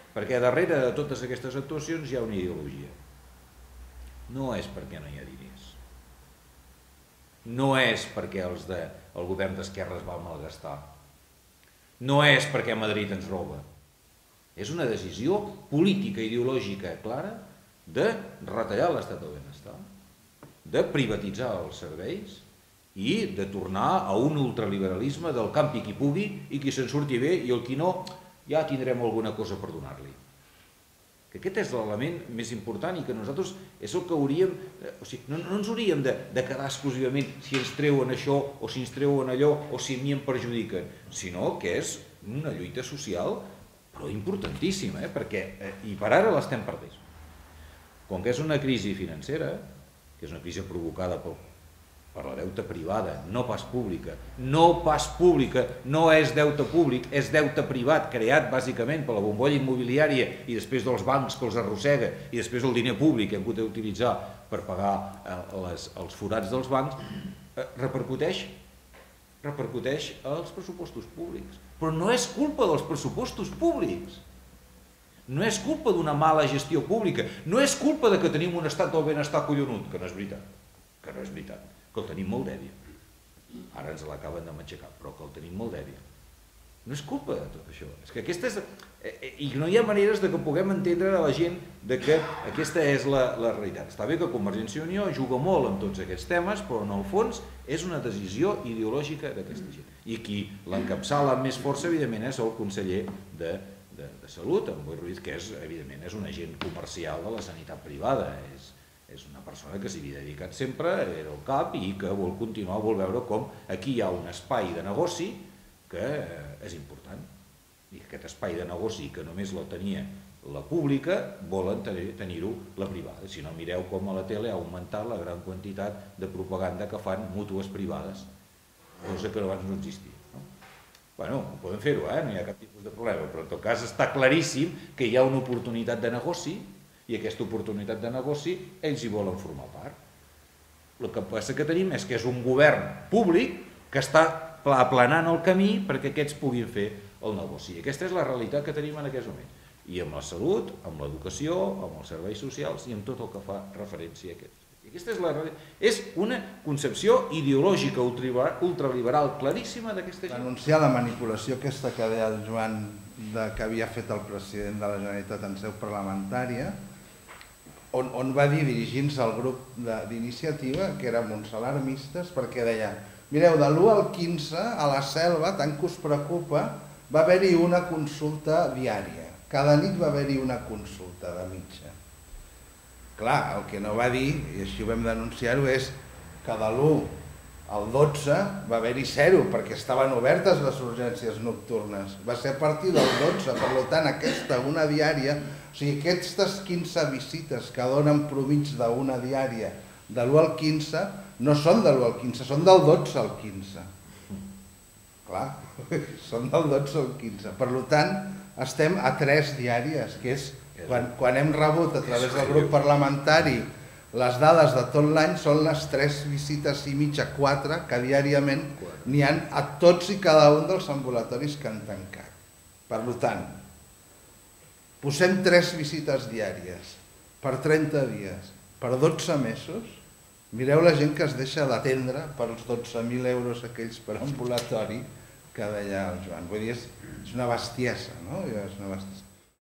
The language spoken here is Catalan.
Perquè darrere de totes aquestes actuacions hi ha una ideologia. No és perquè no hi ha diners. No és perquè el govern d'esquerres va malgastar. No és perquè Madrid ens roba. És una decisió política, ideològica, clara, de retallar l'estat del benestar, de privatitzar els serveis i de tornar a un ultraliberalisme del campi qui pugui i qui se'n surti bé i el qui no ja tindrem alguna cosa per donar-li. Que aquest és l'element més important i que nosaltres és el que hauríem... O sigui, no ens hauríem de quedar exclusivament si ens treuen això o si ens treuen allò o si a mi em perjudiquen, sinó que és una lluita social però importantíssima, perquè i per ara l'estem perdent. Com que és una crisi financera, que és una crisi provocada per la deute privada, no pas pública, no és deute públic, és deute privat creat bàsicament per la bombolla immobiliària i després dels bancs que els arrossega i després el diner públic que hem hagut d'utilitzar per pagar els forats dels bancs, repercuteix als pressupostos públics. Però no és culpa dels pressupostos públics. No és culpa d'una mala gestió pública, no és culpa que tenim un estat del benestar collonut, que no és veritat, que el tenim molt dèbil. Ara ens l'acaben de matxacar, però que el tenim molt dèbil. No és culpa de tot això. És que aquesta és... I no hi ha maneres que puguem entendre a la gent que aquesta és la realitat. Està bé que Convergència i Unió juga molt en tots aquests temes, però en el fons és una decisió ideològica d'aquesta gent. I qui l'encapçala amb més força, evidentment, és el conseller de Salut, en Boi Ruiz, que evidentment és un agent comercial de la sanitat privada. És una persona que s'hi havia dedicat sempre, era el cap i que vol continuar, vol veure com aquí hi ha un espai de negoci que és important. I aquest espai de negoci que només el tenia la pública, volen tenir-ho la privada. Si no, mireu com a la tele ha augmentat la gran quantitat de propaganda que fan mútues privades, cosa que abans no existia. Bueno, podem fer-ho, no hi ha cap tipus de problema, però en tot cas està claríssim que hi ha una oportunitat de negoci i aquesta oportunitat de negoci ells hi volen formar part. El que passa que tenim és que és un govern públic que està aplanant el camí perquè aquests puguin fer el negoci. I aquesta és la realitat que tenim en aquest moment. I amb la salut, amb l'educació, amb els serveis socials i amb tot el que fa referència a aquests. I aquesta és la realitat. És una concepció ideològica ultraliberal claríssima d'aquesta gent. Anunciar la manipulació aquesta que deia el Joan que havia fet el president de la Generalitat en seu parlamentària, on va dir, dirigint-se al grup d'iniciativa, que érem uns alarmistes, perquè deia: mireu, de l'1 al 15 a la Selva, tant que us preocupa, va haver-hi una consulta diària. Cada nit va haver-hi una consulta de mitja. Clar, el que no va dir, i així ho vam denunciar-ho, és que de l'1 al 12 va haver-hi 0, perquè estaven obertes les urgències nocturnes. Va ser a partir del 12, per tant, aquesta una diària, o sigui, aquestes 15 visites que donen promig d'una diària de l'1 al 15, no són de l'1 al 15, són del 12 al 15. Clar, són del 12 al 15. Per tant, estem a 3 diàries, que és quan hem rebut a través del grup parlamentari les dades de tot l'any, són les 3 visites i mitja, 4, que diàriament n'hi ha a tots i cada un dels ambulatoris que han tancat. Per tant, posem 3 visites diàries per 30 dies, per 12 mesos, mireu la gent que es deixa d'atendre pels 12.000 euros aquells per ambulatori que deia el Joan. Vull dir, és una bestiesa, no? És una bestiesa.